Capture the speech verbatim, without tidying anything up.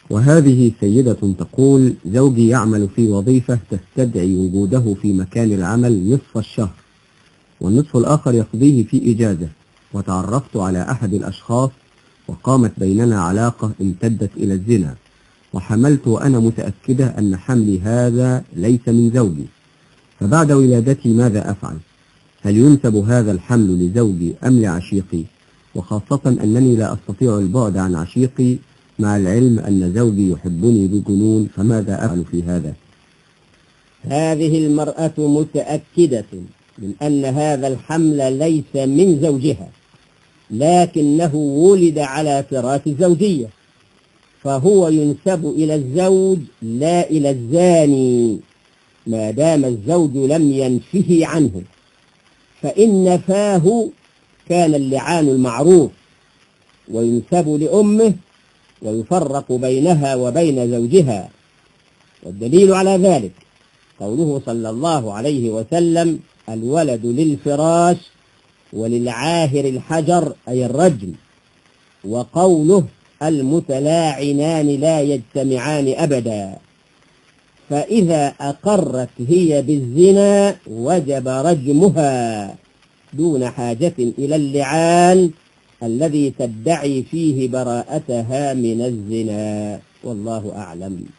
وهذه سيدة تقول: زوجي يعمل في وظيفة تستدعي وجوده في مكان العمل نصف الشهر، والنصف الآخر يقضيه في إجازة، وتعرفت على أحد الأشخاص وقامت بيننا علاقة امتدت إلى الزنا، وحملت وأنا متأكدة أن حملي هذا ليس من زوجي، فبعد ولادتي ماذا أفعل؟ هل ينسب هذا الحمل لزوجي أم لعشيقي؟ وخاصة أنني لا أستطيع البعد عن عشيقي، مع العلم أن زوجي يحبني بجنون، فماذا أفعل في هذا؟ هذه المرأة متأكدة من أن هذا الحمل ليس من زوجها، لكنه ولد على فراش الزوجية، فهو ينسب إلى الزوج لا إلى الزاني، ما دام الزوج لم ينفه عنه، فإن نفاه كان اللعان المعروف، وينسب لأمه ويفرق بينها وبين زوجها. والدليل على ذلك قوله صلى الله عليه وسلم: الولد للفراش وللعاهر الحجر، أي الرجم. وقوله: المتلاعنان لا يجتمعان أبدا. فإذا أقرت هي بالزنا وجب رجمها دون حاجة إلى اللعان الذي تدعي فيه براءتها من الزنا، والله أعلم.